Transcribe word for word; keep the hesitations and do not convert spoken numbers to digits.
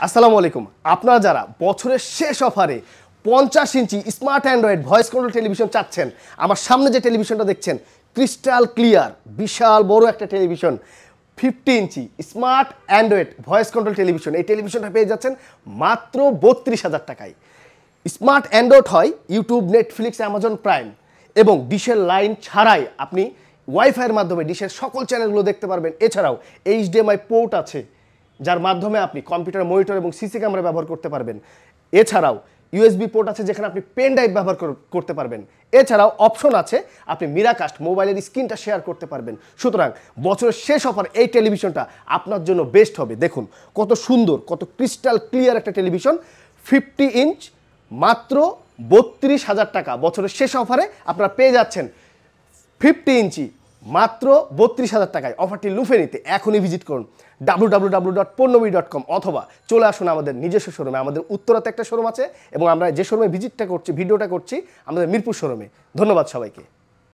আসসালামু আলাইকুম। আপনারা যারা বছরের শেষ অফারে পঞ্চাশ inch smart android voice control television চাচ্ছেন, আমার সামনে যে টেলিভিশনটা দেখছেন ক্রিস্টাল ক্লিয়ার বিশাল বড় একটা television, fifty inch smart android voice control television. এই টেলিভিশনটা পেয়ে যাচ্ছেন মাত্র বত্রিশ হাজার টাকায়। স্মার্ট অ্যান্ড্রয়েড হয় ইউটিউব, নেটফ্লিক্স, অ্যামাজন প্রাইম এবং ডিশের লাইন ছাড়াই আপনি ওয়াইফাইয়ের মাধ্যমে ডিশের সকল চ্যানেলগুলো দেখতে পারবেন। এছাড়াও এইচডিএমআই পোর্ট আছে যার মাধ্যমে আপনি কম্পিউটার, মনিটর এবং সিসি ক্যামেরা ব্যবহার করতে পারবেন। এছাড়াও ইউএসবি পোর্ট আছে যেখানে আপনি পেন ড্রাইভ ব্যবহার করতে পারবেন। এছাড়াও অপশন আছে আপনি মিরাকাস্ট মোবাইলের স্ক্রিনটা শেয়ার করতে পারবেন। সুতরাং বছরের শেষ অফার এই টেলিভিশনটা আপনার জন্য বেস্ট হবে। দেখুন কত সুন্দর, কত ক্রিস্টাল ক্লিয়ার একটা টেলিভিশন, ফিফটি ইঞ্চ মাত্র বত্রিশ হাজার টাকা। বছরের শেষ অফারে আপনারা পেয়ে যাচ্ছেন ফিফটি ইঞ্চি মাত্র বত্রিশ হাজার টাকায়। অফারটি লুফে নিতে এখনই ভিজিট করুন ডাব্লু ডাব্লু ডাব্লু ডট পণ্যবী ডট কম অথবা চলে আসুন আমাদের নিজস্ব শোরুমে। আমাদের উত্তরাতে একটা শোরুম আছে এবং আমরা যে শোরুমে ভিজিটটা করছি, ভিডিওটা করছি আমাদের মিরপুর শোরুমে। ধন্যবাদ সবাইকে।